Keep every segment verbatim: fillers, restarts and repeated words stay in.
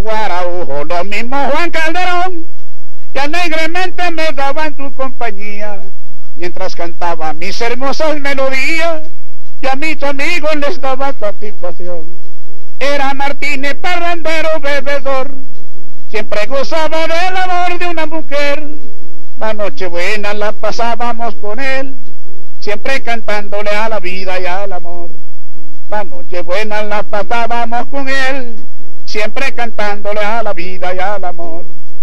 Guaraujo, lo mismo Juan Calderón, y alegremente me daban su compañía, mientras cantaba mis hermosas melodías, y a mis amigos les daba satisfacción. Era Martínez parrandero bebedor, siempre gozaba del amor de una mujer. La noche buena la pasábamos con él, siempre cantándole a la vida y al amor. La noche buena la pasábamos con él, siempre cantándole a la vida y al amor.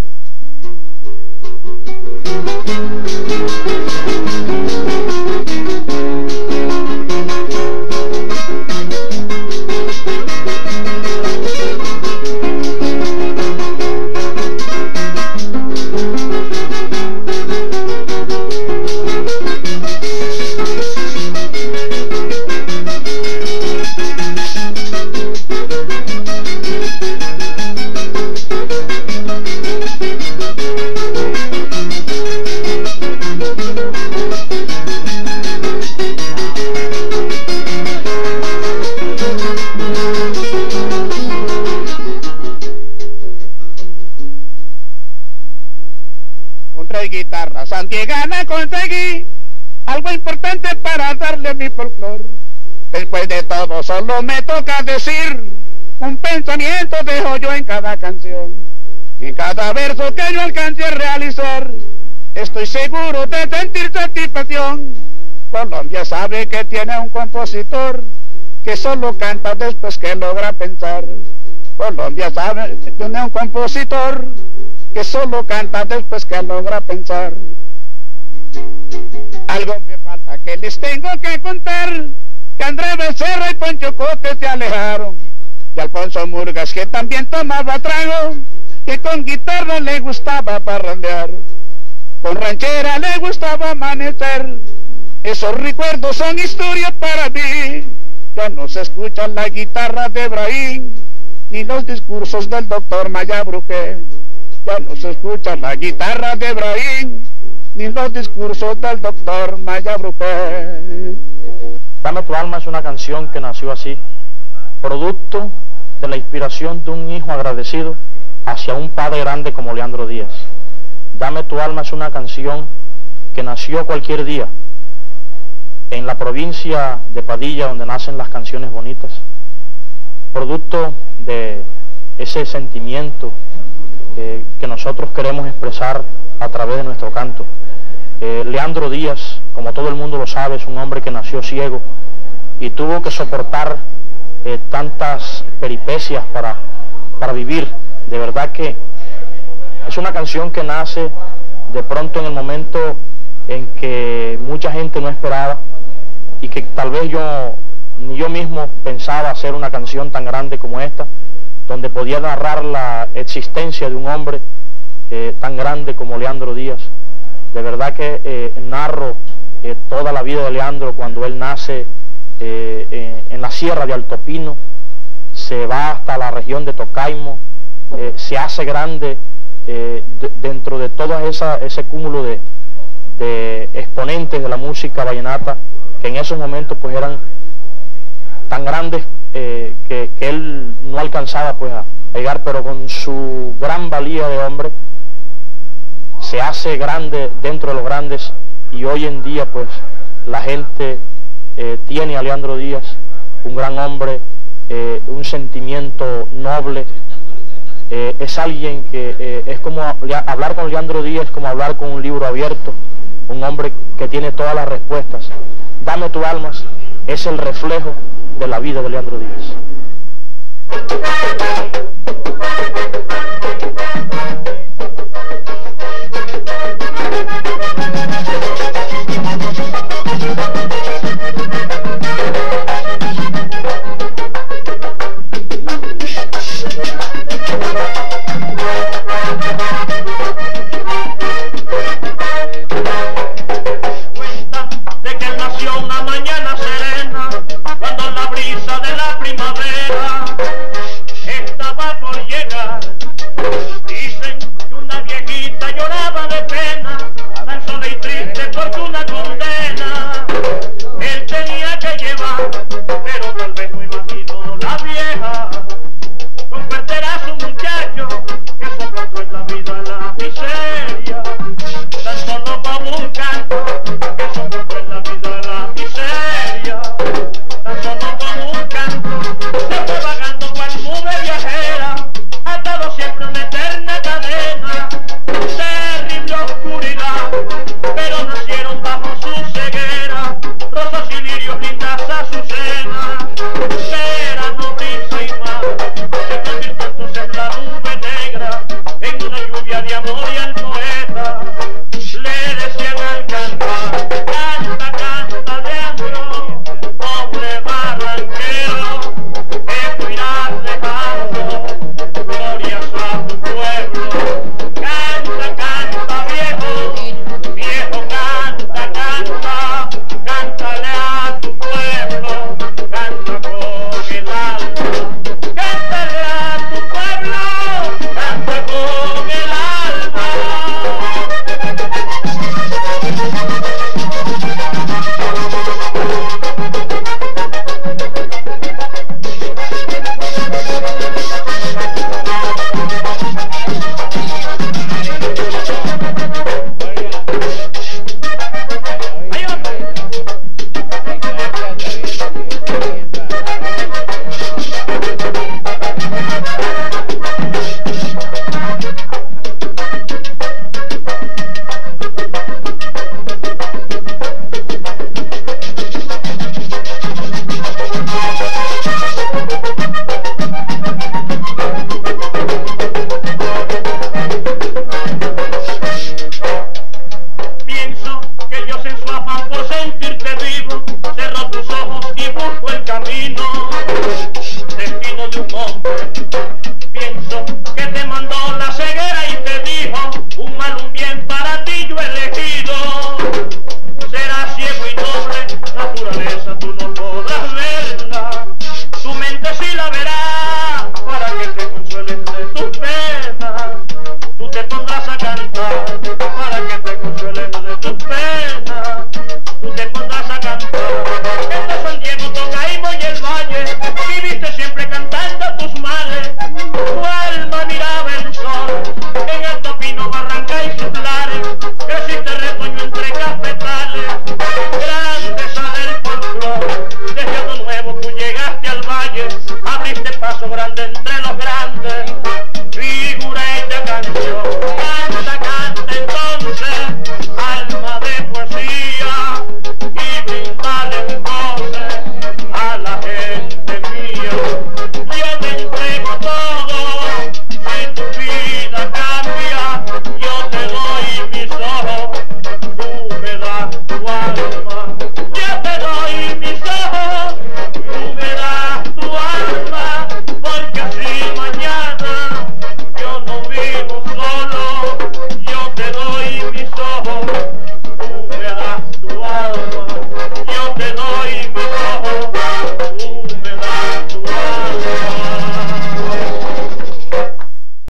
Contra guitarra santiagana conseguí algo importante para darle mi folclor. Después de todo solo me toca decir, un pensamiento dejo yo en cada canción. En cada verso que yo alcance a realizar, estoy seguro de sentir satisfacción. Colombia sabe que tiene un compositor que solo canta después que logra pensar. Colombia sabe que tiene un compositor que solo canta después que logra pensar. Algo me falta que les tengo que contar, que Andrés Becerra y Poncho Cote se alejaron, y Alfonso Murgas, que también tomaba trago, que con guitarra le gustaba parrandear, con ranchera le gustaba amanecer. Esos recuerdos son historias para mí, ya no se escucha la guitarra de Ebrahim, ni los discursos del doctor Maya Brujé. Ya no se escucha la guitarra de Ebrahim, ni los discursos del doctor Maya Brujé. Dame tu alma es una canción que nació así, producto de la inspiración de un hijo agradecido hacia un padre grande como Leandro Díaz. Dame tu alma es una canción que nació cualquier día en la provincia de Padilla, donde nacen las canciones bonitas, producto de ese sentimiento eh, que nosotros queremos expresar a través de nuestro canto. Eh, Leandro Díaz, como todo el mundo lo sabe, es un hombre que nació ciego y tuvo que soportar eh, tantas peripecias para, para vivir. De verdad que es una canción que nace de pronto en el momento en que mucha gente no esperaba y que tal vez yo, ni yo mismo pensaba hacer una canción tan grande como esta, donde podía narrar la existencia de un hombre eh, tan grande como Leandro Díaz. De verdad que eh, narro eh, toda la vida de Leandro cuando él nace eh, eh, en la sierra de Alto Pino, se va hasta la región de Tocaimo, eh, se hace grande eh, de, dentro de todo esa, ese cúmulo de, de exponentes de la música vallenata, que en esos momentos pues eran tan grandes eh, que, que él no alcanzaba pues a llegar, pero con su gran valía de hombre se hace grande dentro de los grandes, y hoy en día pues la gente eh, tiene a Leandro Díaz, un gran hombre, eh, un sentimiento noble, eh, es alguien que eh, es como hablar con Leandro Díaz, como hablar con un libro abierto, un hombre que tiene todas las respuestas. Dame tu almas es el reflejo de la vida de Leandro Díaz.